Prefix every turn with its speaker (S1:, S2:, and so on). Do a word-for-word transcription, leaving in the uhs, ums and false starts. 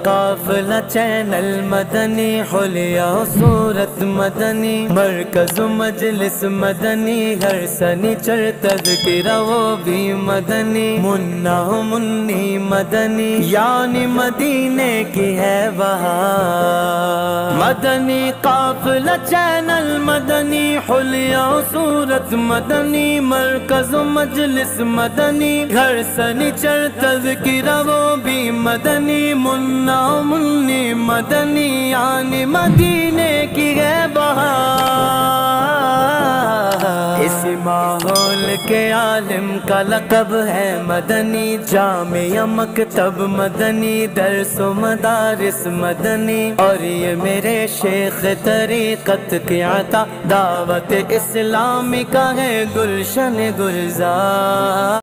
S1: قافلہ چینل مدنی، حلیہ صورت مدنی، مرکز مجلس مدنی، ہر سنیچر تذکرہ وہ بھی مدنی، منا منی مدنی، یعنی مدینے کی ہے بہار مدنی۔ قافلہ چینل مدنی، حلیہ صورت مدنی، مرکز مجلس مدنی، گھر سنیچر تذکرہ وہ بھی مدنی، منا منی مدنی، یعنی مدینے کی ہے بہار۔ اسی ماحول کے عالم کا لقب ہے مدنی، جامعہ مکتب مدنی، درس و مدارس مدنی، اور یہ میرے شیخ طریقت کی عطا دعوت اسلامی کا ہے گلشن گلزار۔